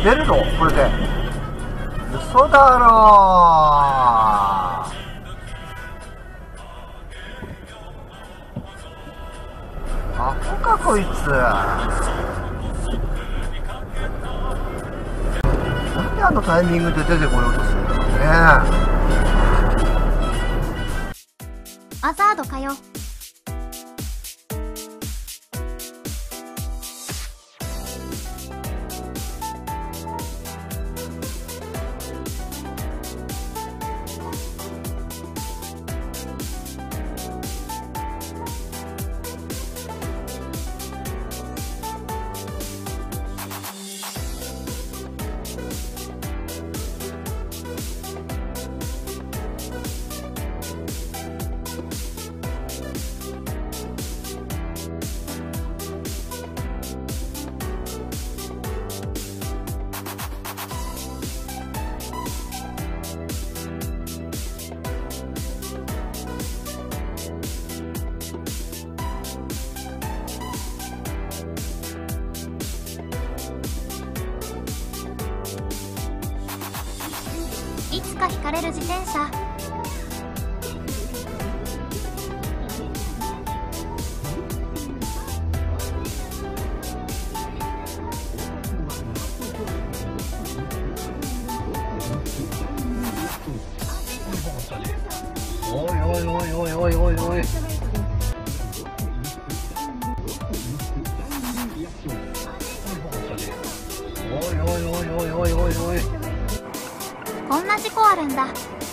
出るのこれで。嘘だろアホかこいつ。なんであのタイミングで出てこようとするんだろうね。 アザードかよ。いつか引かれる自転車。 おいおいおいおいおいおいおい。おいおいおいおいおいおいおい。 こんな事故あるんだ。